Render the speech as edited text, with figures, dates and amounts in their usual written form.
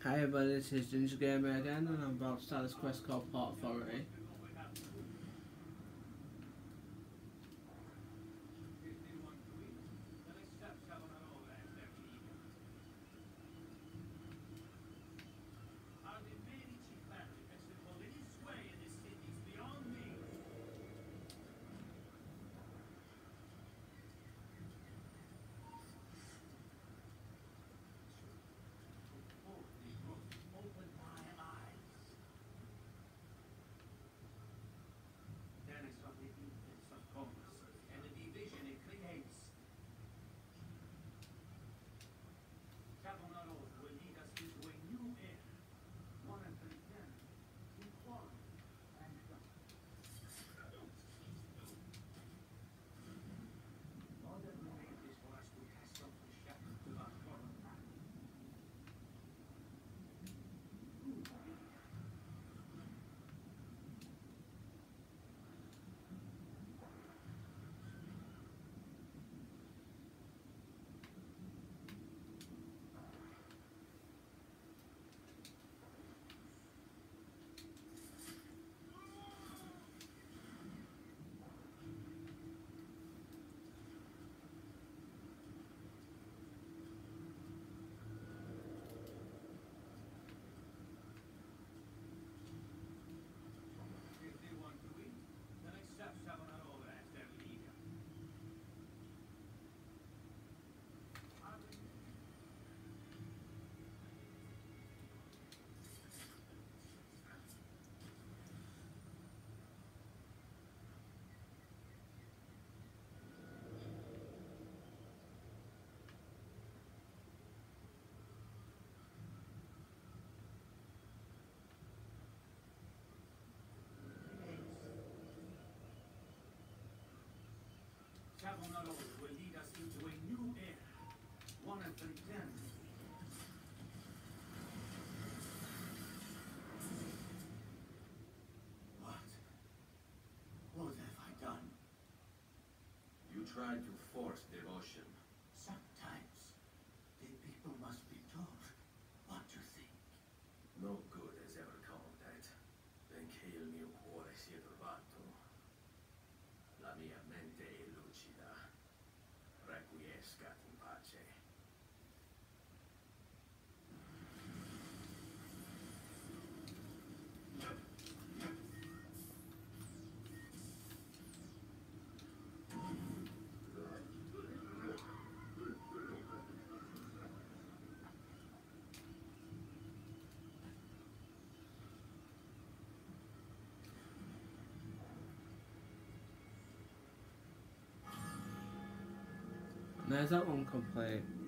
Hi everybody, this is Ginger Gamer again, and I'm about to start this quest called Port Authority. Travel not always will lead us into a new era, one and condemned. What? What have I done? You tried to force devotion. Sometimes the people must be told what to think. No good has ever come of that. Benché il mio cuore sia turbato, la mia mente è lucida. Requiescat in pace. And there's that one complaint.